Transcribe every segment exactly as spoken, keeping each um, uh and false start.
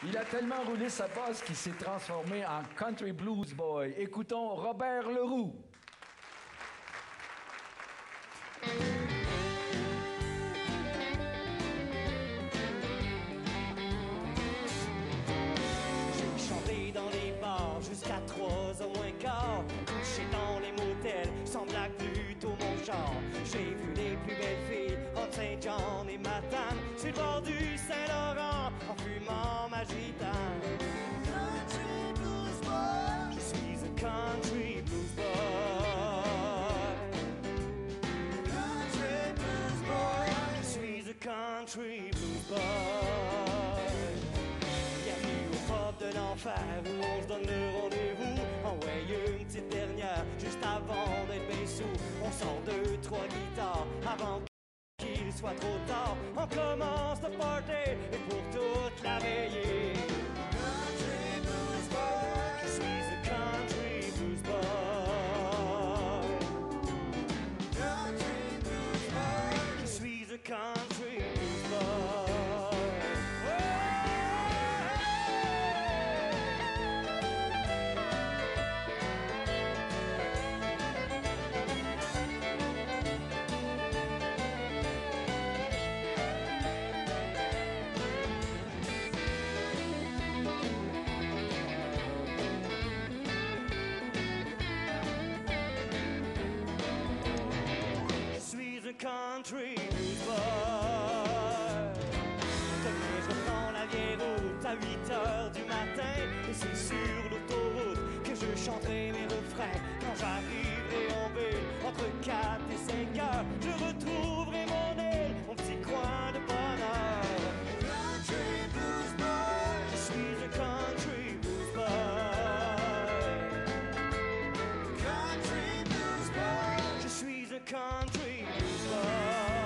Il a tellement roulé sa bosse qu'il s'est transformé en country blues boy. Écoutons Robert Leroux. J'ai chanté dans les bars jusqu'à trois heures moins quart, couché dans les motels, sans blague plutôt mon genre. J'ai vu les plus belles filles entre Saint-Jean et Matane, sur le bord du Saint-Laurent, en fumant ma gitane. Country blues boy, je suis un country blues boy. Country blues boy, je suis un country blues boy. Bienvenue au pub de l'enfer où on se donne le rendez-vous. Envoyez une petite dernière juste avant d'être bien sous. On sort deux, trois guitares avant qu'il soit trop tard. On commence le party et pour toute la veillée. Country blues boy, je suis un country blues boy. Country blues boy, je suis un country blues boy. Country blues boy. Demain je reprends la vieille route à huit heures du matin, et c'est sur l'autoroute que je chanterai mes refrains. Quand j'arriverai en ville entre quatre et cinq heures, je retrouverai mon île, mon petit coin de bonheur. Country blues boy, je suis un country blues boy. Country blues boy, je suis un country blues boy.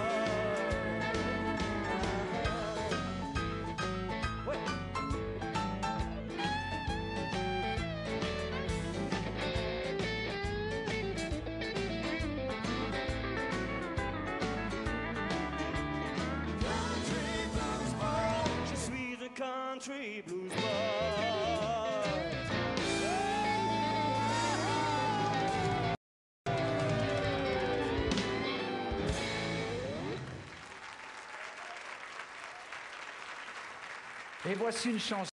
Country blues boy. Et voici une chanson.